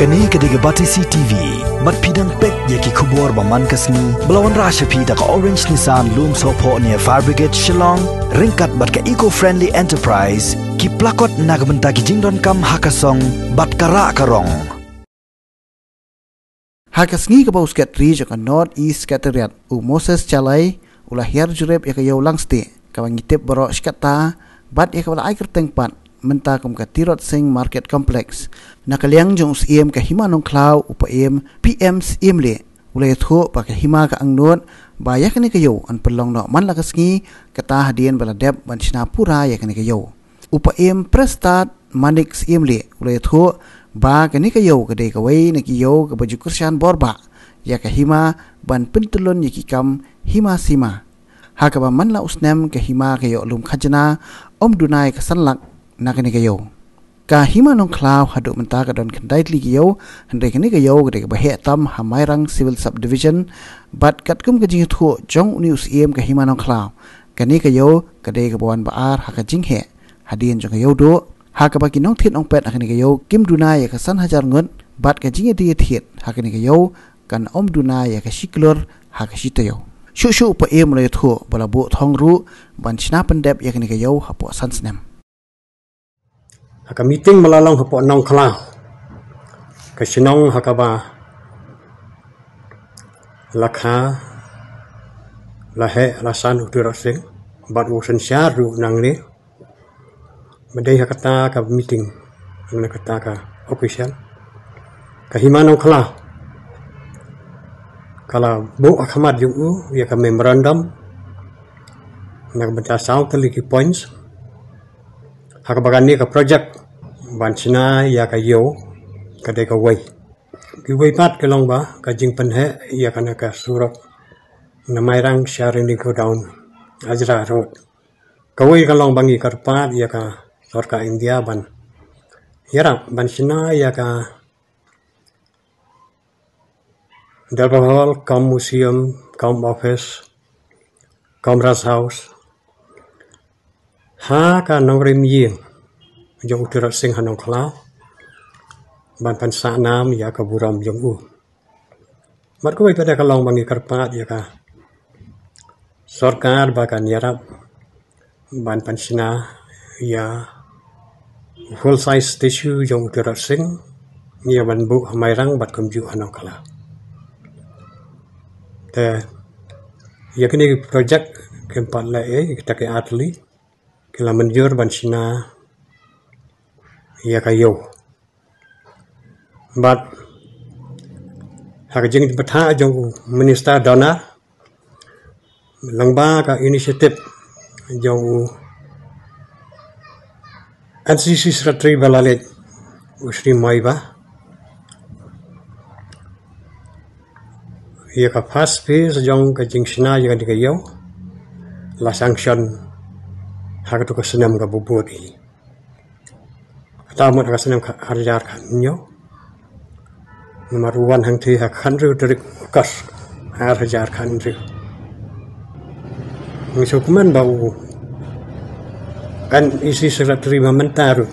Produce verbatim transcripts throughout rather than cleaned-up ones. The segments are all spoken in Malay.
Kani kediga Batisi T V, mat pidang pek yaki kubur baman kasni, belawan rasha pida ka Orange Nissan Loom Sopo near Fire Brigade Shillong, ringkat bat ka eco-friendly enterprise, ki plakot nagbenta ki jingdon kam hakasong, bat kara karong. Hakasngi ka bausket ri ka North East Secretariat u Moses Chalai, ulah hiar jurep ya ka yaw langsti, kawangitip baro skata, bat ya ka wala aikar tengpat, menta kum ka tirot sing market complex nakaliang jong siem ka hima nong klau upa em P M siem le ulay tho pa ka hima ka angnot baya kani kayo an perlong no man lakasngi kata hadian bala deb ban sinapura ya kani kayo upa em prestat manik siem le ulay tho ba kani kayo kade kawai nakiyo ka baju kursian borba ya ka hima ban pentulon yakikam hima sima hakaba man la usnem ka hima kayo lum khajana om dunai ka sanlak nakani kayo ka hima nong klau hadu menta ka don kendai li kayo handai kani kayo gede ka bahe tam hamairang civil subdivision bat kat kum ka jing thu jong news em ka hima nong klau kani kayo gede ka bawan baar haka jing he hadien jong kayo do haka ba kinong thit ong pet akani kayo kim dunai ka san hajar ngun bat ka jing di thit hakani kayo kan om dunai ka shiklor haka shitayo shu shu pa em le thu bala bo thong ru ban china pandep yakani kayo hapo san snem haka meeting malalong hapo nong kala kasinong hakaba lakha lahe lasan utur sing bat usen syaru nang ni medai hakata ka meeting nang kata ka official kahimanong kala kala bu akhamat yung u ya ka memorandum nagbenta saw taliki points hakabagani ka project bansina ya ka yo kadai ka way ki way pat ka long ba ka jing panhe ya kana ka surat namairang sharing ni go down ajra road ka way ka long bangi karpat ya ka sorka India ban yara bansina ya ka Dalba Hall kam museum kam office kam ras house ha ka nong rim ying jong utir sing hanong klau ban pan sa nam ya ka buram jong u mat ko pada ka long bangi karpat ya ka sarkar ba kan yarap ban pan sina ya full size tissue jong utir sing ya ban bu hamairang bat kumju hanong klau te ya kini project kempat la e kita ke atli kila menjur ban sina ya kayo but hakajing betha jong minister dona langba ka initiative jong N C C secretary balalet usri maiba ya ka first phase jong ka jing sina ya ka kayo la sanction hakatu ka senam ka buburi tamat ka senam harjar kan nyo nomor one hang thi hak khanru trik kas harjar kan ri misukuman bau kan isi secretary mamentaru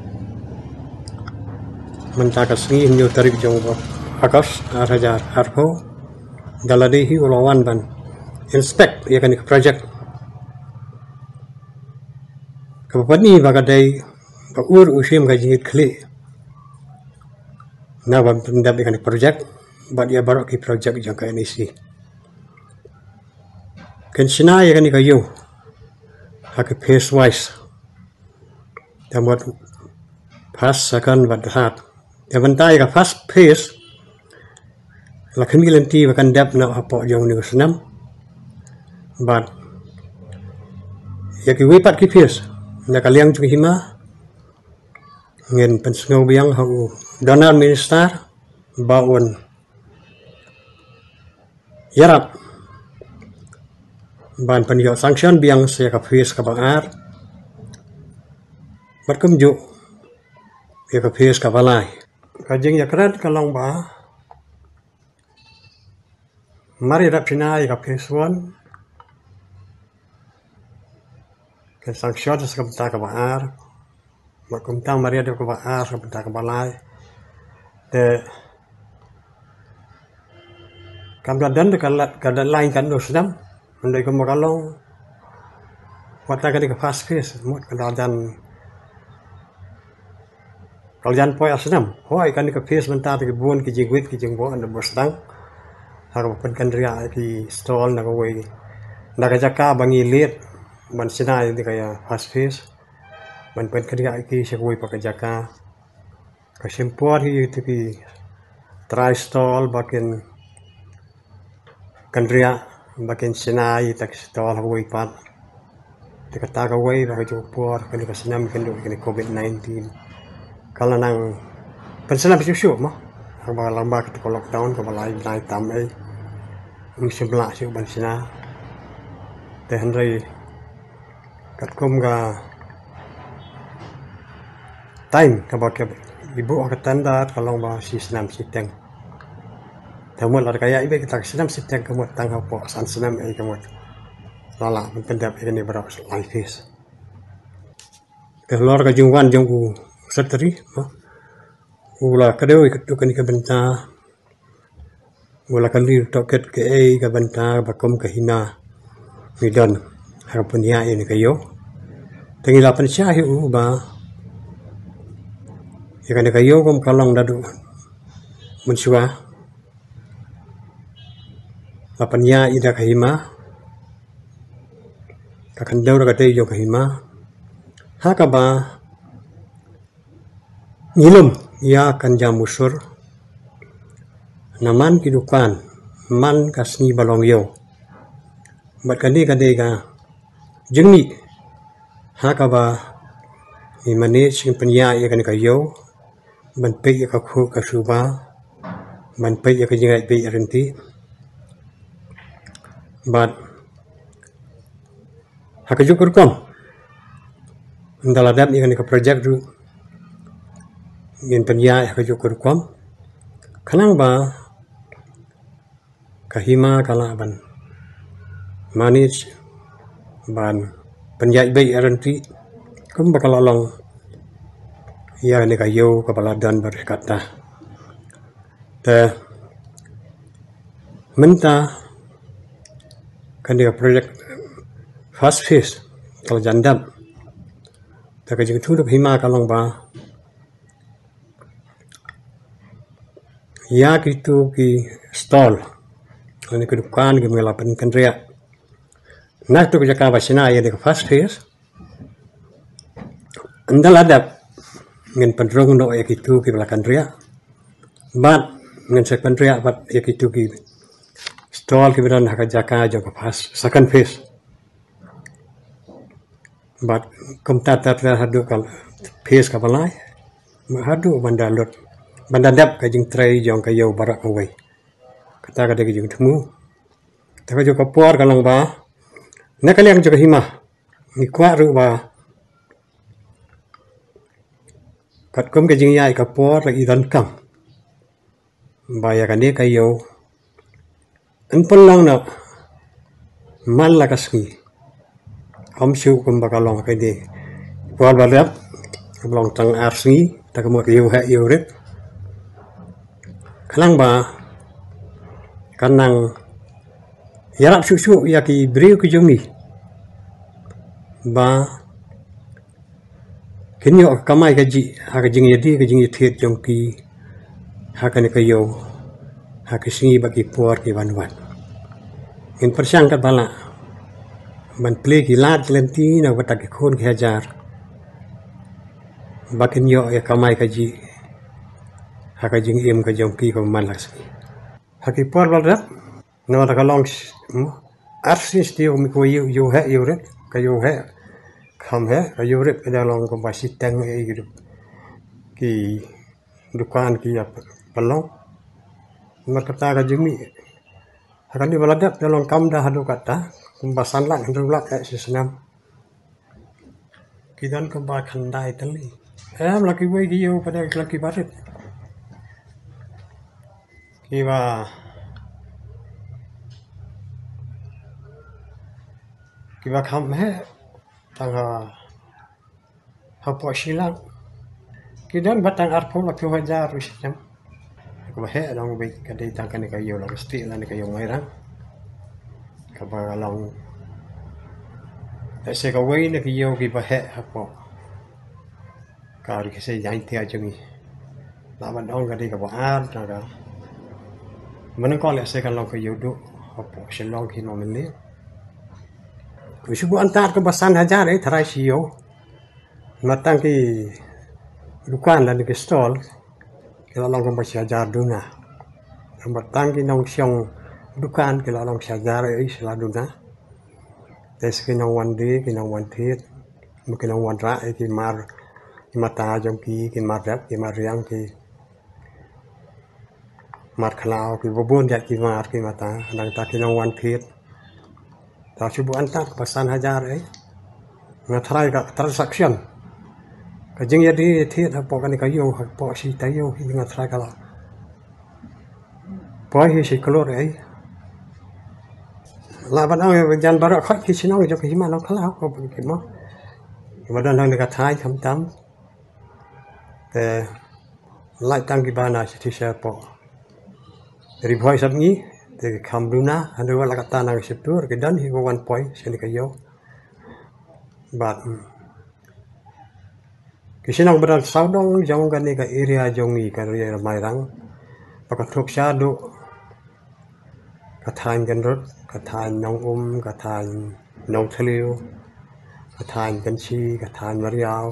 mentaka singi nyo tarik jong akas harjar harpo galadihi ulawan ban inspect ya kan project kapani bagadai ur usim gaji kli na ban pendap ikan project bat ya barok ki project jang ka N E C kan sina ya kan kayo hak pace wise tamot fast second bat hat ya bentai ka fast pace la kemilanti bakan dap na hapo jang ni senam bat ya ki wipat ki pace na kaliang chung hima ngin pensengau biang hau donar minister baun yarap ban penyo sanction biang saya ka face ka bangar bat kumju ya ka face ka balai kajing ya krat kalong ba mari rapina ya ka face one ke sanction sa ka ka bangar makumtang Maria de Kubaar sa Pagkabalay The Kamdadan de kalat kadan lain kan do sedam andai ko makalong wata ka ka fast face mut kadadan kaljan poy asnam hoi kan ka face mentar ke buon ke jingwit ke jingbo and bosdang har pen kan ria ki stall na ko we na ka jaka bangi lit man sinai di kaya fast face man pen kan ria ki se we pa ka jaka ka simpor hi ti ki try stall bakin Kandria bakin sinai tak stall hawai pat tikata kawai ba jo por kan ka sinam kan do kan covid nineteen kala nang pensenam siu mo ba lamba ka lockdown ko balai nai tam ai um sibla siu ban sina te henry kat kum ga time ka ba ke ibu ka tanda kalong ba si sinam siteng Kamu lar kaya ibe kita senam setiap kamu tangkap po san senam ai kamu lala pendap ini berapa life is kelor ka jungwan jungku setri ula kadeu ikut kan ka benta ula kan ri toket ke ai ka benta bakom ka hina midon harpunya ini kayo tengila pensya hu ba ikan kayo kom kalong dadu mensua Lapanya ida kahima kakandau rakate yo kahima hakaba ngilum ya kan jamusur naman kidukan man kasni balong yo bat kande kande ga jengni hakaba ni manage penya ya kan kayo man pe ya ka khu ka suba man pe ya ka jingai pe renti but hakajukur kom ndaladap ikan ka project du ngin penya hakajukur kom kanang ba kahima kala ban manage ban penya bay arenti kum bakal long ya ni kayo kapaladan berkata te menta kan dia project fast face kalau jandam tak jeng tu hima kalong ba ya gitu ki stall ini ke dukan ke melapan kan ria nah tu kerja kabasina ya di fast face andal adap ngin pendrong no ya gitu ke belakang ria bat ngin second ria bat ya gitu ki stall kibiran haka jaka jaka pas second phase but kumta tatra hadu kal phase ka balai hadu banda lot banda dap ka jing tray jong ka yo barak away kata ka de jing thmu ta ka jo ka por kalang ba na kaliang jo ka hima ni kwa ru ba kat kum ka jing yai ka por la idan kam ba ya ka ne ka yo Anpun lang na malakas ni hamsu kum bakalong kay di buat balap belong tang arsi tak mo kayo ha yurit kanang ba kanang yarap susu ya ki brio ki jongi ba kinyo kamay kaji ha kajing yadi kajing yithit jongki ha kan kayo ha kisingi bagi puar ki banwan in persyang kat bala man play ki lat lenti na wata ki khon ki hajar bakin yo ya kamai kaji haka jing im ka jongki ko malas haki por balra no ta kalong arsis tiu mi ko yu yu he yu re ka yu he kham he ka yu re da long ko basi tang e gitu ki dukan ki ya palong mar kata ka jing mi akan di baladap dalam kam dah hadu kata kumbasan lang hadu lak kayak sesenam kidan kembal kandai teli eh laki gue giyo pada laki barit kiba kiba kam he tangga hapo silang kidan batang arpo laki wajar sesenam ko he long be kadai tangkan ka yo la sti la ni ka yo mai rang ka ba long se ka wei ni ka yo ki ba he ha po ka ri se yang ti a chumi la ban dong ka di ka ba ar ta ka man ko le se ka long ka yo do ha po se long ki no men le ku shu bu antar ka basan hajar eh tharai si yo matang ki dukan la ni ke stall kita long kong baca ajar duna, batang kita nong siang dukan kita long sajar eh sila duna, tes kita nong one day kita nong one tit, mungkin nong one ra eh kita mar, kita mata jom ki, kita mar rap, kita mar riang ki, mar kalau kita bubun jat kita mar kita mata, nang tak kita nong one tit, tak cuba antar pesan hajar eh, ngatrai kat transaction. Kajing jadi tiat apa kan kayu apa si tayu dengan try kalau boy si keluar eh laban ang jangan baru kau kisah nong jauh kisah mana kalau kau pergi mau kemudian nong dekat thai kam tam eh light tang gimana si siapa dari boy sabni dari kamduna ada wala kata nang septur kedan hi one point sini kayu but Kisah nak beral saudong jauh kan ni ke area jongi kan area Mairang, pakai truk syadu, katain kan rot, katain nong um, katain nong teliu, katain kanci, katain mariau.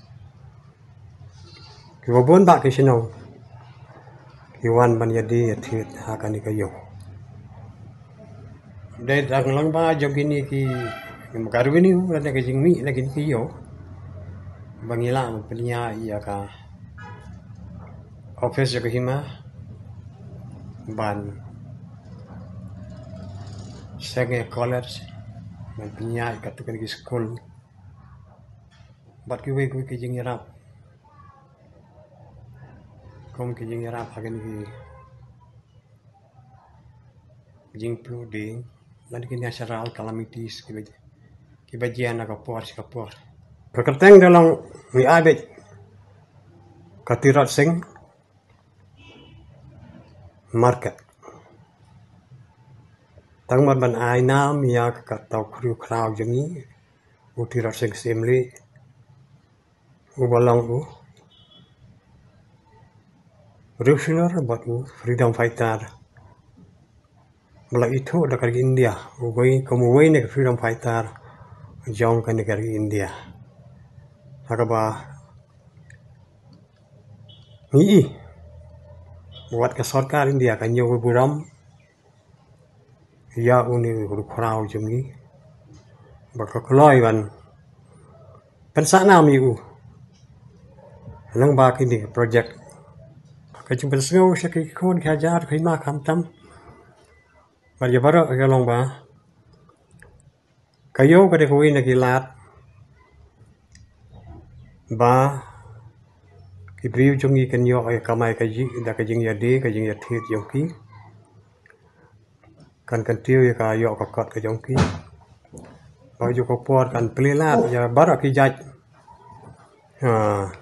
Kibobon tak kisah nong, kiwan ban jadi yatit akan dikayo. Dari dagang lang ba jogi ni ki, makaru ni, ada kejing mi lagi kiyo. Bangila punya iya ka office juga hima ban sege college ban punya katu kan school bat kiwe kiwe kijing yarap kom kijing yarap hagen ki jing plu ding lan ki natural calamities kibe kibajian ka por ka por Perketeng dalam mi abet katirat sing market. Tangmat ban ai nam ya katau kriu krau jengi utirat sing semli ubalang u revolusioner buat u freedom fighter. Mula itu dekat India, ubai kamu wei nek freedom fighter jauh ke negara India. Agaba ni buat ke sarkar India kan yo buram ya uni ru khrau jemi baka kloi ban pensana mi u lang ba ki ni project ka chung pensau sa ki khon khajar khima kham tam ba ya bara ka long ba kayo ka de ko ina ki lat ba kibriu jongi kan yo ay kamay kaji da kajing yadi kajing yathit yongki kan kan tiu ya ka yo ka kat ka yongki ba jo ko por kan plelat ya bara ki jaj ha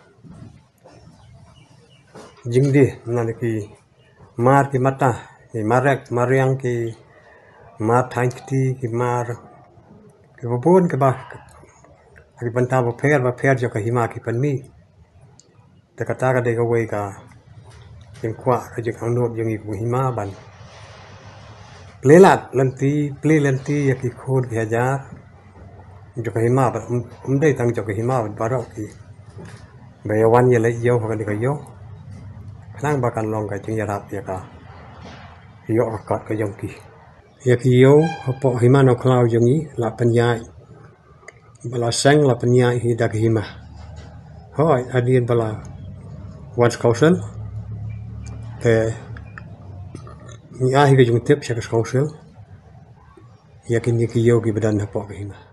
jingdi nan ki mar ki mata ki marek mariang ki mar thankti ki mar ki bobon ke ba Aki banta ba per ba per jo ka hima ki panmi. Te kata ka de ka wei ka yang kwa ka je kang not yang iku hima ban. Plelat lanti ple lanti ya ki khod ki hajar. Jo ka hima ba um dei tang jo ka hima ba ro ki. Ba ya wan ye le yo ka de ka yo. Khang ba kan long ka jing ya rap ya ka. Yo ka kat ka yong ki. Ya ki yo po hima no klau jong ni la panyai. Bala sang la penya hi dak hima hoi adien bala wans kausen te ni ahi ke jung tip syak kausen yakin ni ki yogi badan hapo hima